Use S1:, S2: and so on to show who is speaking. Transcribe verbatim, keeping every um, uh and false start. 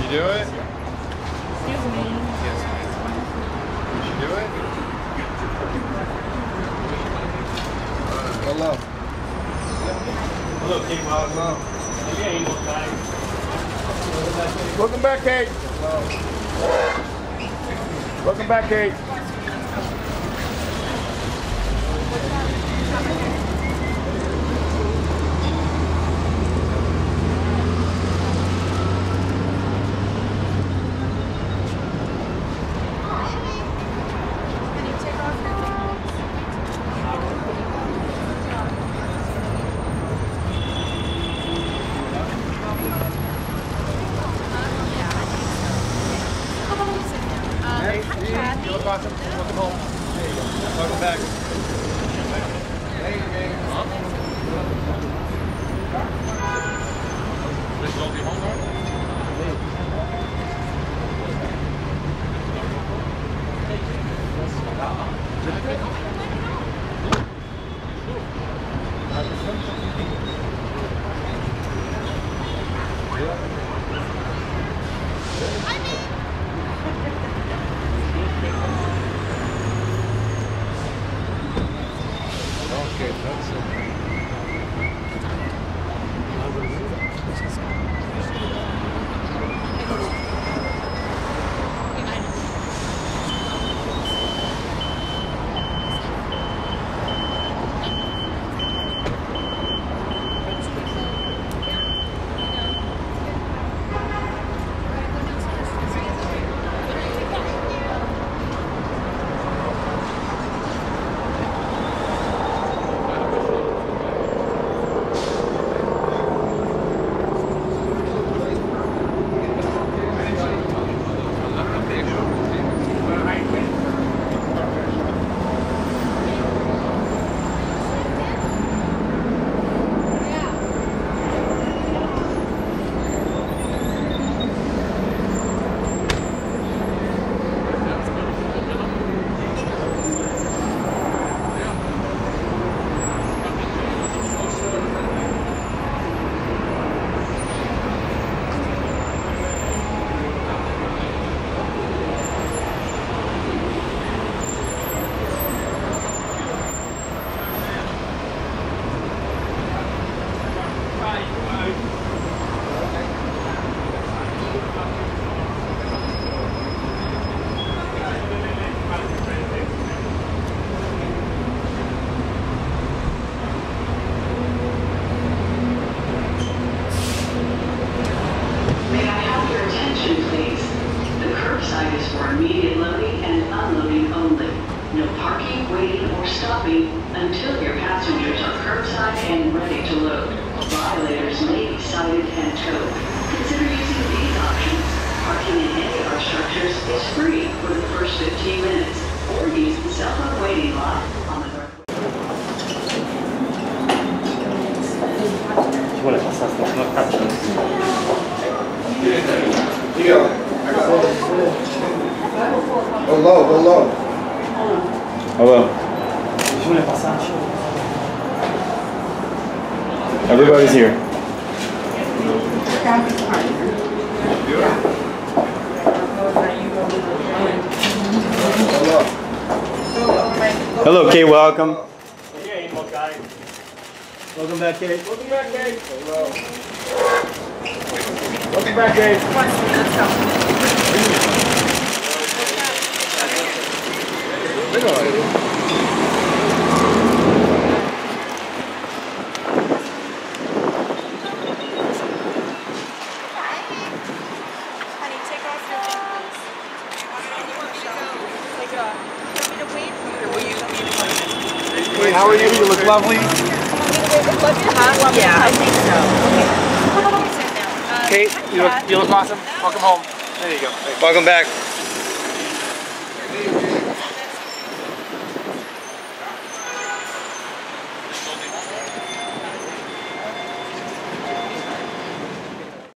S1: you do it?
S2: Excuse me.
S1: Yes, ma'am. Did you do it? Hello.
S3: Hello, Kate Hudson.
S1: Welcome back, Kate. Welcome back, Kate. You look awesome. Welcome home. There you go. Welcome back. Hey, man. Huh? This will be home, right? Kate Hudson.
S4: Until your passengers are curbside and ready to load. Violators may be cited and towed. Consider using these options. Parking in any of our structures is free for the first fifteen minutes, or use the cell phone waiting lot on the road.
S1: Go low, go low.
S3: Hello. Everybody's here. Hello, Kate. Welcome. Welcome back, Kate.
S1: Welcome back, Kate. Hello. Welcome back, Kate. Let's go. Wait, how are you? You look lovely.
S2: Yeah, I think so. Okay.
S1: Kate, you look, you look awesome. Welcome home. There you go. Welcome back.